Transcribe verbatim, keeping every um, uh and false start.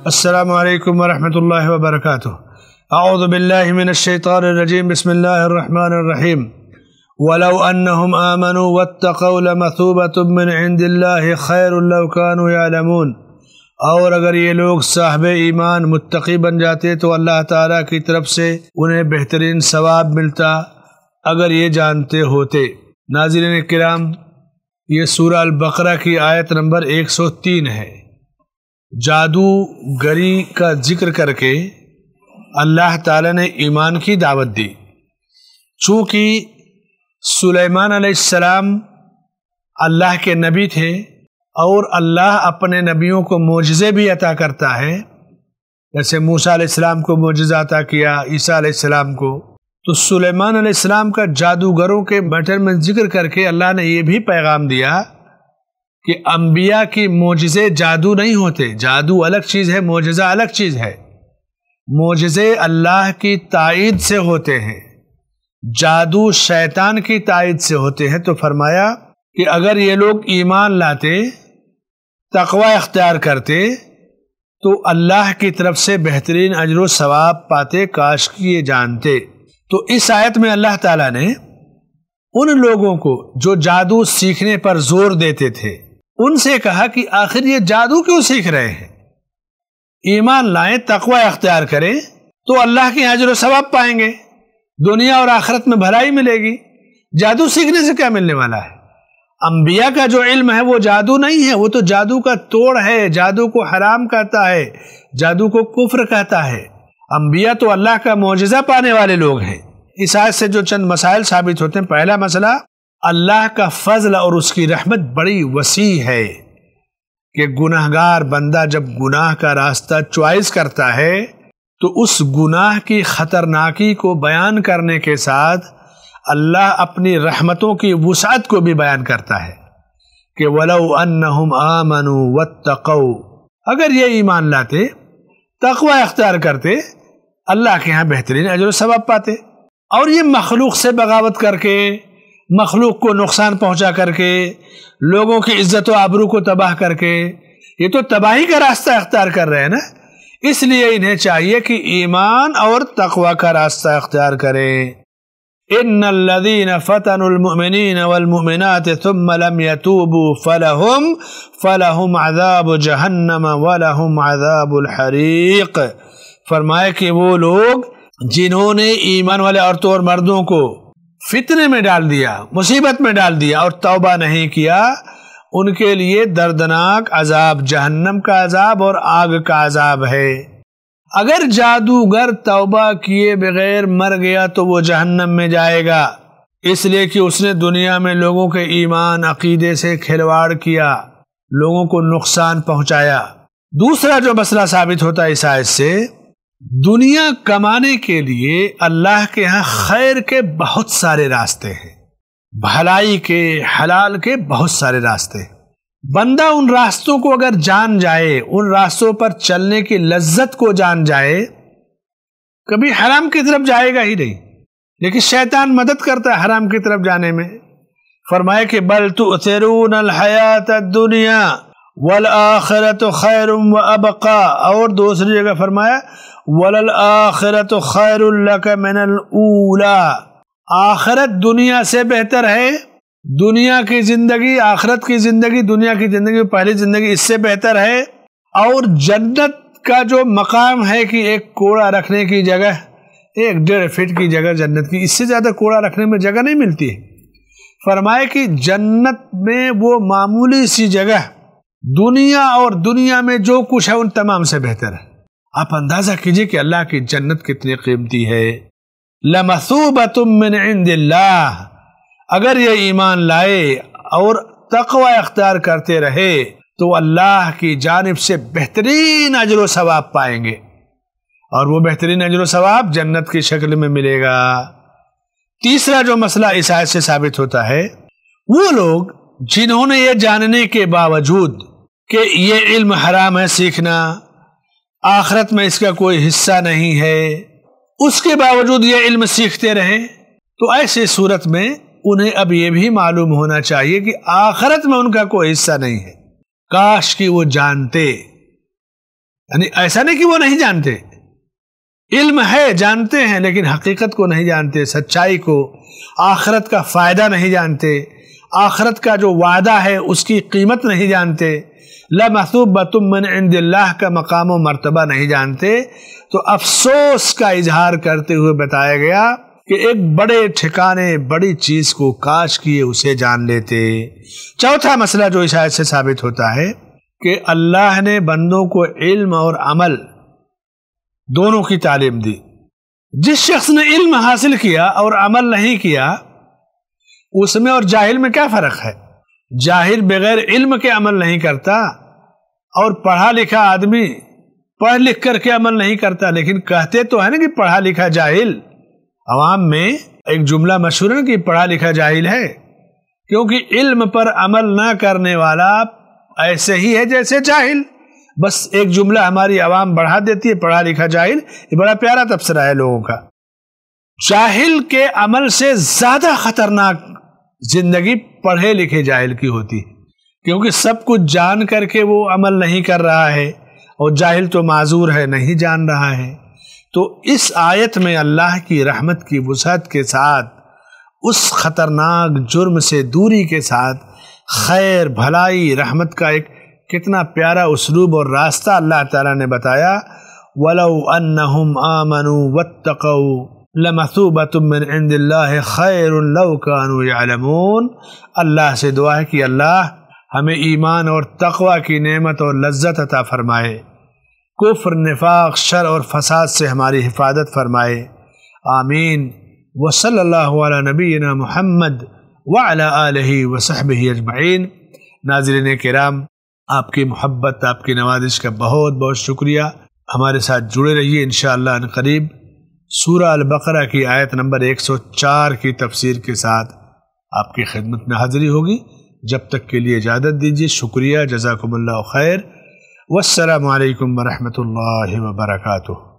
السلام علیکم ورحمۃ اللہ وبرکاتہ۔ اعوذ باللہ من الشیطان الرجیم، بسم اللہ الرحمن الرحیم۔ وَلَوْ أَنَّهُمْ آمَنُوا وَاتَّقَوْا لَمَثُوبَةٌ مِّنْ عِنْدِ اللَّهِ خَيْرٌ لَوْ كَانُوا يَعْلَمُونَ۔ اور اگر یہ لوگ صاحب ایمان متقی بن جاتے تو اللہ تعالیٰ کی طرف سے انہیں بہترین ثواب ملتا اگر یہ جانتے ہوتے۔ ناظرین کرام، یہ سورہ البقرہ کی آیت نمبر ایک سو تین ہے۔ جادو گری کا ذکر کر کے اللہ تعالیٰ نے ایمان کی دعوت دی۔ چونکہ سلیمان علیہ السلام اللہ کے نبی تھے اور اللہ اپنے نبیوں کو معجزے بھی عطا کرتا ہے، جیسے موسیٰ علیہ السلام کو معجزہ عطا کیا، عیسیٰ علیہ السلام کو، تو سلیمان علیہ السلام کا جادوگروں کے میٹر میں ذکر کر کے اللہ نے یہ بھی پیغام دیا کہ انبیاء کی معجزے جادو نہیں ہوتے۔ جادو الگ چیز ہے، معجزہ الگ چیز ہے۔ معجزے اللہ کی تائید سے ہوتے ہیں، جادو شیطان کی تائید سے ہوتے ہیں۔ تو فرمایا کہ اگر یہ لوگ ایمان لاتے، تقوی اختیار کرتے تو اللہ کی طرف سے بہترین اجر و ثواب پاتے، کاش کہ یہ جانتے۔ تو اس آیت میں اللہ تعالیٰ نے ان لوگوں کو جو جادو سیکھنے پر زور دیتے تھے ان سے کہا کہ آخر یہ جادو کیوں سیکھ رہے ہیں؟ ایمان لائیں، تقوی اختیار کریں تو اللہ کے اجر و ثواب پائیں گے، دنیا اور آخرت میں بھلائی ملے گی۔ جادو سیکھنے سے کیا ملنے والا ہے؟ انبیاء کا جو علم ہے وہ جادو نہیں ہے، وہ تو جادو کا توڑ ہے، جادو کو حرام کہتا ہے، جادو کو کفر کہتا ہے۔ انبیاء تو اللہ کا معجزہ پانے والے لوگ ہیں۔ اس آیت سے جو چند مسائل ثابت ہوتے ہیں۔ پہلا مسئلہ، اللہ کا فضل اور اس کی رحمت بڑی وسیع ہے کہ گناہگار بندہ جب گناہ کا راستہ چوائس کرتا ہے تو اس گناہ کی خطرناکی کو بیان کرنے کے ساتھ اللہ اپنی رحمتوں کی وسعت کو بھی بیان کرتا ہے کہ وَلَوْ أَنَّهُمْ آمَنُوا وَاتَّقَوْا، اگر یہ ایمان لاتے، تقوی اختیار کرتے، اللہ کے ہاں بہترین اجر و ثواب پاتے۔ اور یہ مخلوق سے بغاوت کر کے، مخلوق کو نقصان پہنچا کر کے، لوگوں کی عزت و آبرو کو تباہ کر کے، یہ تو تباہی کا راستہ اختیار کر رہے ہیں نا۔ اس لیے انہیں چاہیے کہ ایمان اور تقوی کا راستہ اختیار کریں۔ ان الذين فتنوا المؤمنين والمؤمنات ثم لم يتوبوا فلهم فلهم عذاب جہنم ولهم عذاب الحریق۔ فرمائے کہ وہ لوگ جنہوں نے ایمان والے عورتوں اور مردوں کو فتنے میں ڈال دیا، مصیبت میں ڈال دیا اور توبہ نہیں کیا، ان کے لیے دردناک عذاب، جہنم کا عذاب اور آگ کا عذاب ہے۔ اگر جادوگر توبہ کیے بغیر مر گیا تو وہ جہنم میں جائے گا، اس لیے کہ اس نے دنیا میں لوگوں کے ایمان عقیدے سے کھلواڑ کیا، لوگوں کو نقصان پہنچایا۔ دوسرا جو مسئلہ ثابت ہوتا ہے اس آیت سے، دنیا کمانے کے لیے اللہ کے ہاں خیر کے بہت سارے راستے ہیں، بھلائی کے، حلال کے بہت سارے راستے ہیں۔ بندہ ان راستوں کو اگر جان جائے، ان راستوں پر چلنے کی لذت کو جان جائے، کبھی حرام کی طرف جائے گا ہی نہیں۔ لیکن شیطان مدد کرتا ہے حرام کی طرف جانے میں۔ فرمائے کہ بل تؤثرون الحیات الدنیا والآخرت خیر وابقا، اور دوسری جگہ فرمایا وللآخرت خیر لک من الاولی، آخرت دنیا سے بہتر ہے۔ دنیا کی زندگی، آخرت کی زندگی، دنیا کی زندگی پہلی زندگی اس سے بہتر ہے۔ اور جنت کا جو مقام ہے کہ ایک کوڑا رکھنے کی جگہ، ایک ڈیڑھ فٹ کی جگہ جنت کی، اس سے زیادہ کوڑا رکھنے میں جگہ نہیں ملتی ہے۔ فرمائے کہ جنت میں وہ معمولی سی جگہ دنیا اور دنیا میں جو کچھ ہے ان تمام سے بہتر ہے۔ آپ اندازہ کیجئے کہ اللہ کی جنت کتنی قیمتی ہے۔ لَمَثُوبَةٌ مِّنْ عِنْدِ اللَّهِ، اگر یہ ایمان لائے اور تقوی اختیار کرتے رہے تو اللہ کی جانب سے بہترین اجر و ثواب پائیں گے، اور وہ بہترین اجر و ثواب جنت کی شکل میں ملے گا۔ تیسرا جو مسئلہ اس آیت سے ثابت ہوتا ہے، وہ لوگ جنہوں نے یہ جاننے کے باوجود کہ یہ علم حرام ہے سیکھنا، آخرت میں اس کا کوئی حصہ نہیں ہے، اس کے باوجود یہ علم سیکھتے رہے، تو ایسے صورت میں انہیں اب یہ بھی معلوم ہونا چاہیے کہ آخرت میں ان کا کوئی حصہ نہیں ہے۔ کاش کہ وہ جانتے یعنی ایسا نہیں کہ وہ نہیں جانتے، علم ہے، جانتے ہیں، لیکن حقیقت کو نہیں جانتے، سچائی کو، آخرت کا فائدہ نہیں جانتے، آخرت کا جو وعدہ ہے اس کی قیمت نہیں جانتے، لَمَثُوبَةٌ مِّنْ عِنْدِ اللَّهِ کا مقام و مرتبہ نہیں جانتے، تو افسوس کا اظہار کرتے ہوئے بتایا گیا کہ ایک بڑے ٹھکانے بڑی چیز کو کاش کیے اسے جان لیتے۔ چوتھا مسئلہ جو اس آیت سے ثابت ہوتا ہے کہ اللہ نے بندوں کو علم اور عمل دونوں کی تعلیم دی۔ جس شخص نے علم حاصل کیا اور عمل نہیں کیا، اس میں اور جاہل میں کیا فرق ہے؟ جاہل بغیر علم کے عمل نہیں کرتا، اور پڑھا لکھا آدمی پڑھ لکھ کر کے عمل نہیں کرتا، لیکن کہتے تو ہے نا کہ پڑھا لکھا جاہل۔ عوام میں ایک جملہ مشہور ہے کہ پڑھا لکھا جاہل ہے، کیونکہ علم پر عمل نہ کرنے والا ایسے ہی ہے جیسے جاہل۔ بس ایک جملہ ہماری عوام بڑھا دیتی ہے، پڑھا لکھا جاہل، یہ بڑا پیارا تبصرہ ہے لوگوں کا۔ جاہل کے عمل سے زیادہ خطرناک زندگی پڑھے لکھے جاہل کی ہوتی ہے، کیونکہ سب کچھ جان کر کے وہ عمل نہیں کر رہا ہے، اور جاہل تو معذور ہے، نہیں جان رہا ہے۔ تو اس آیت میں اللہ کی رحمت کی وسعت کے ساتھ، اس خطرناک جرم سے دوری کے ساتھ، خیر، بھلائی، رحمت کا ایک کتنا پیارا اسلوب اور راستہ اللہ تعالیٰ نے بتایا۔ وَلَوْ أَنَّهُمْ آمَنُوا وَاتَّقَوْا لَمَثُوبَةٌ مِّنْ عِنْدِ اللَّهِ خَيْرٌ لَوْ كَانُوا يَعْلَمُونَ۔ اللہ سے دعا ہے کہ اللہ ہمیں ایمان اور تقوی کی نعمت اور لذت عطا فرمائے، کفر، نفاق، شر اور فساد سے ہماری حفاظت فرمائے، آمین۔ وصلی اللہ علی نبینا محمد وعلی آلہ وصحبہ اجمعین۔ ناظرین کرام، آپ کی محبت، آپ کی نوازش کا بہت بہت شکریہ۔ ہمارے ساتھ جڑے رہیے، انشاءاللہ ان قریب سورہ البقرہ کی آیت نمبر ایک سو چار کی تفسیر کے ساتھ آپ کی خدمت میں حاضری ہوگی۔ جب تک کے لیے اجازت دیجیے، شکریہ، جزاکم اللہ خیر، والسلام علیکم ورحمۃ اللہ وبرکاتہ۔